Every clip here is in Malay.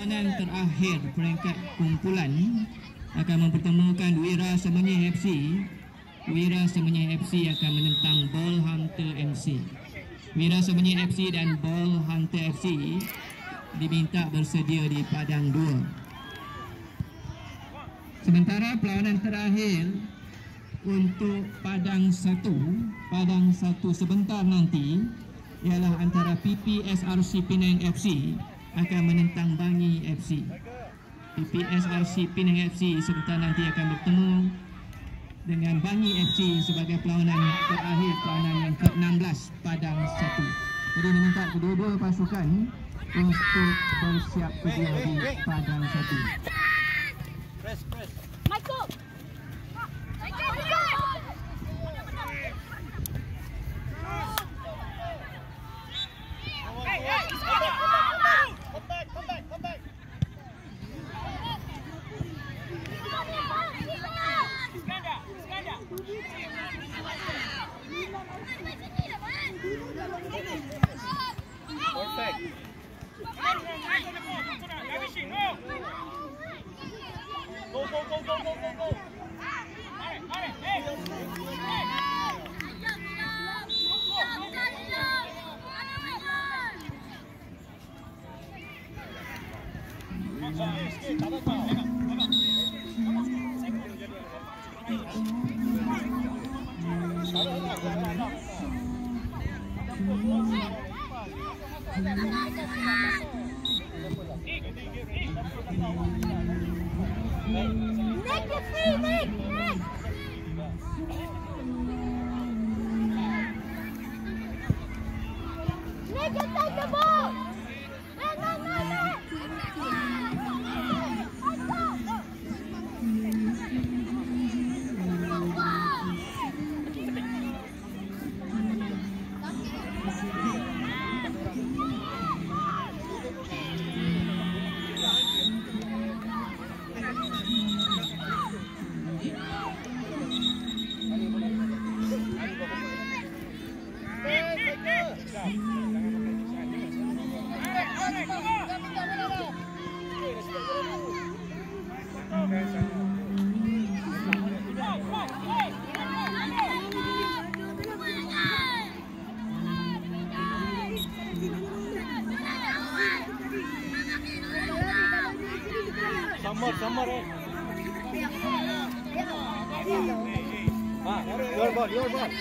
perlawanan terakhir peringkat kumpulan akan mempertemukan Wira Semenyih FC. Wira Semenyih FC akan menentang Ball Hunter MC. Wira Semenyih FC dan Ball Hunter FC diminta bersedia di padang 2. Sementara perlawanan terakhir untuk padang 1 sebentar nanti ialah antara PPSRC Penang FC akan menentang Bangi FC. PPSRC Penang FC sebentar nanti akan bertemu dengan Bangi FC sebagai perlawanan terakhir, perlawanan yang ke-16 padang 1. Jadi diminta kedua-dua pasukan untuk bersiap sedia di padang 1. Michael! Come back. Perfect. Go. Summer. Your ball.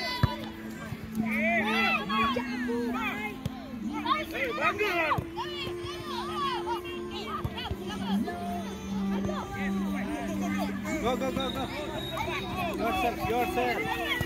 Go. Yourself.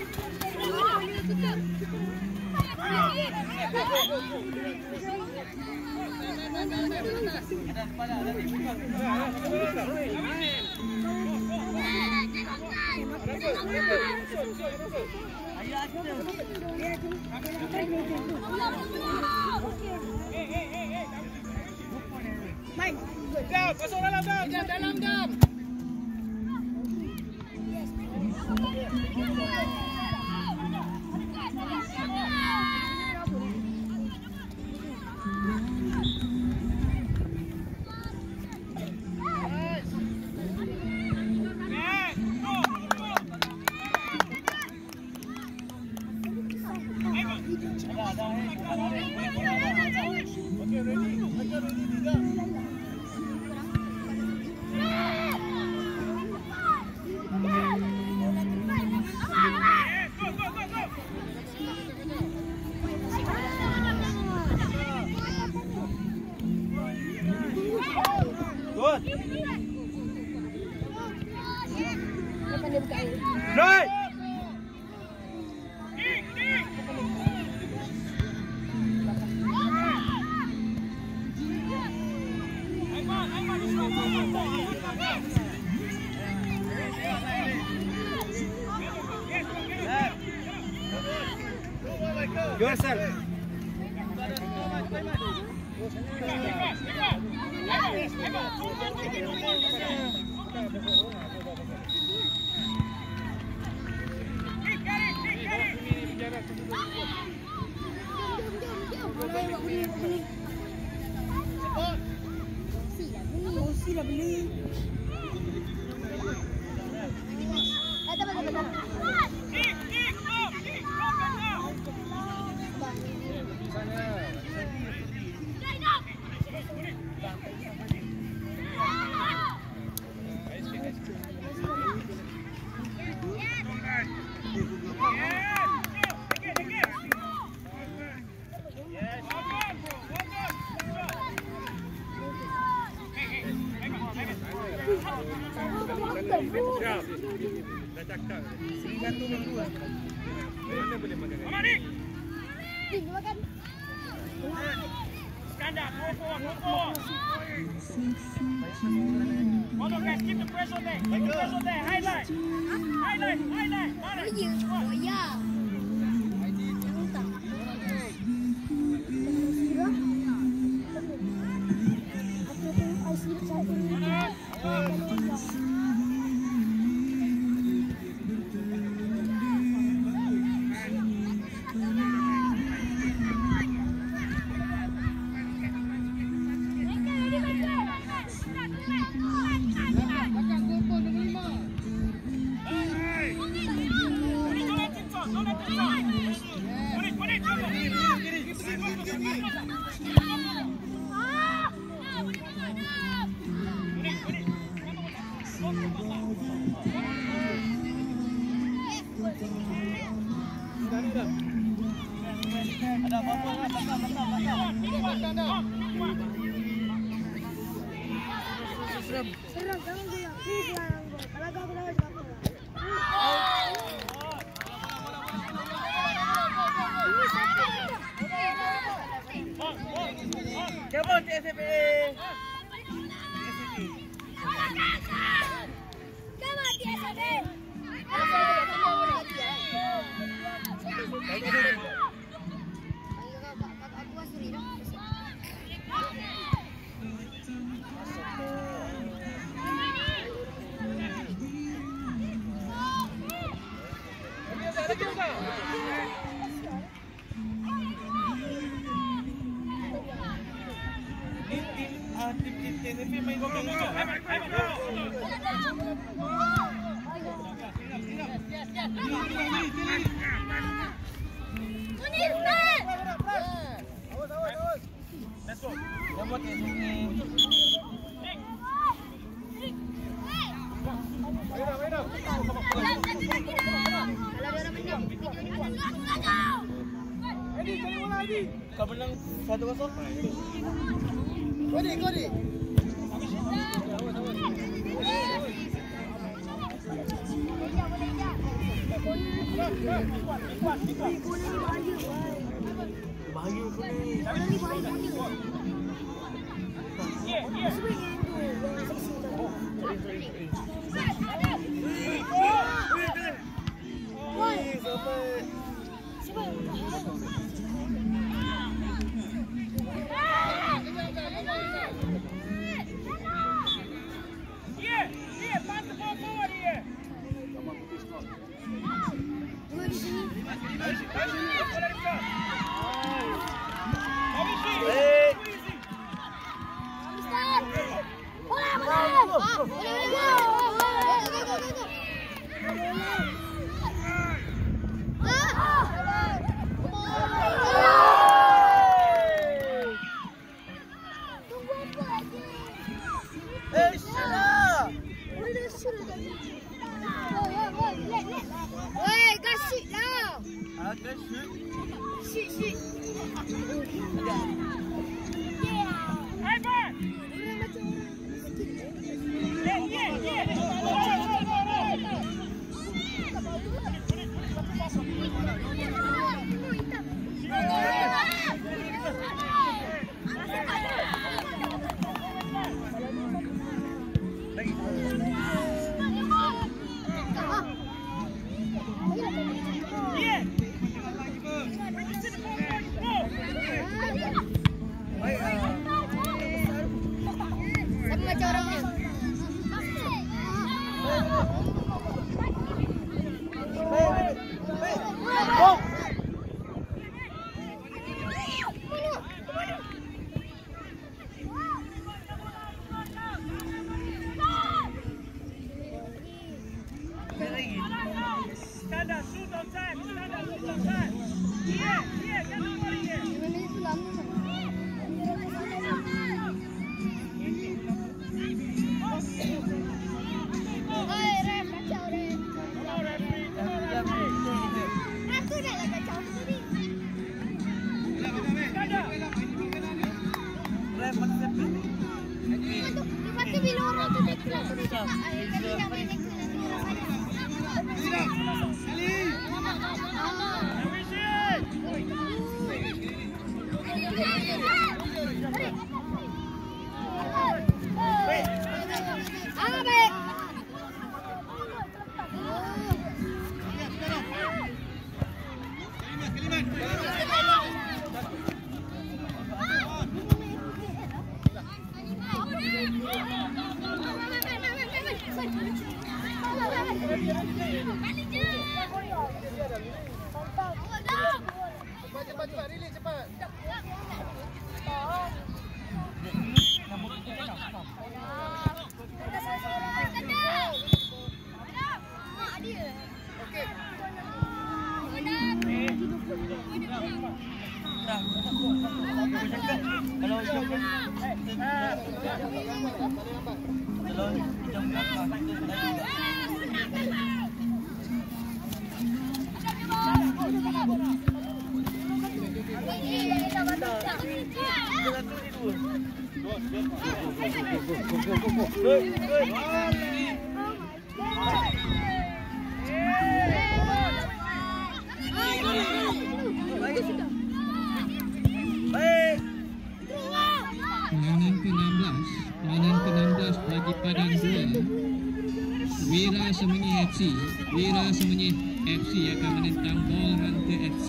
Masuk dalam dam. Right. Yourself. nak beli. Dah cakap. Satu minggu lah. Mana boleh makan? Mama ni. Makan. Stand up. Go forward. Hold on, guys. Keep the pressure there. Keep the pressure there. Highlight. Mana? Ya. Serang, jangan dia. Please lah. Kalau kau kena apa? Come on, TSFA. Kau menang 1-0. Kodi. Bahaya kau ni. bila orang tu tak kelas tu cakap, kami nak main next nanti orang ada. Cepat, rilis cepat. Peranan ke-16 bagi Padang 2. Wira Semenyi FC akan menentang Ball Hunter FC.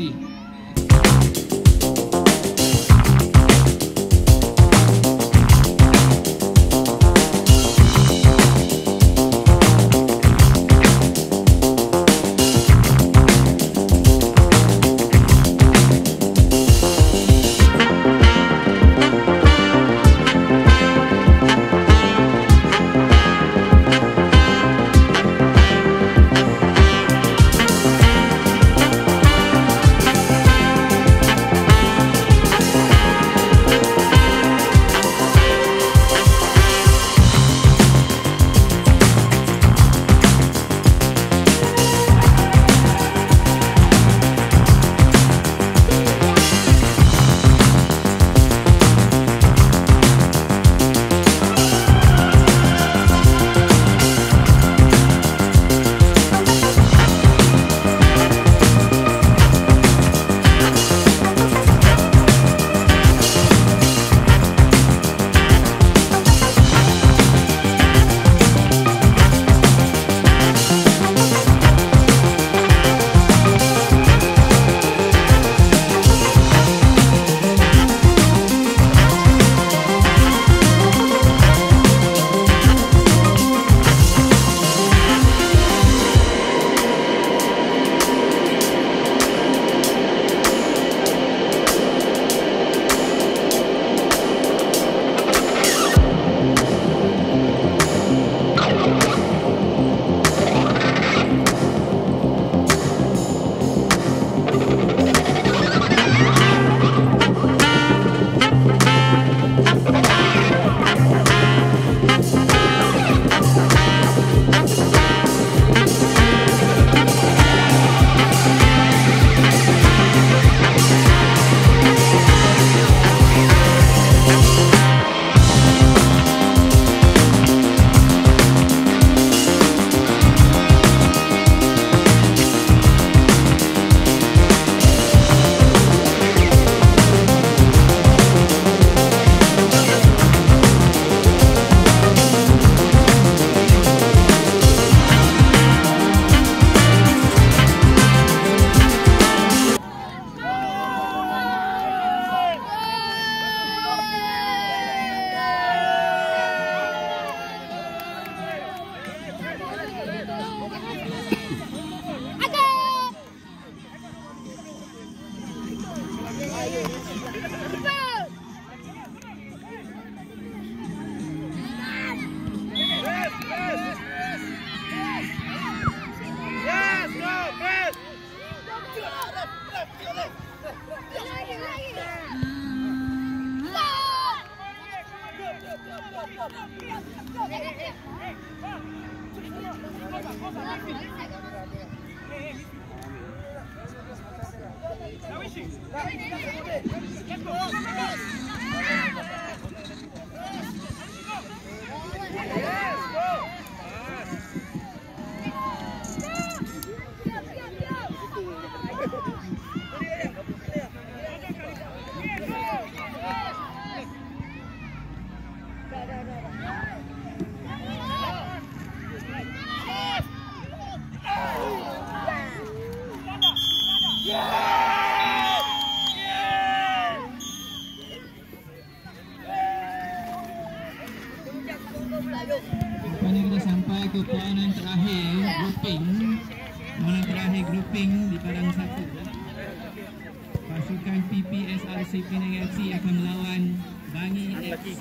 Rupanya kita sampai ke perlawanan terakhir grouping. Perlawanan terakhir grouping di padang 1. Pasukan PPSRC Penang FC akan melawan Bangi FC.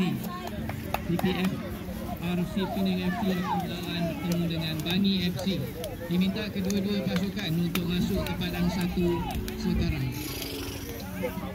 PPSRC Penang FC akan bertemu dengan Bangi FC. Diminta kedua-dua pasukan untuk masuk ke padang 1 sekarang.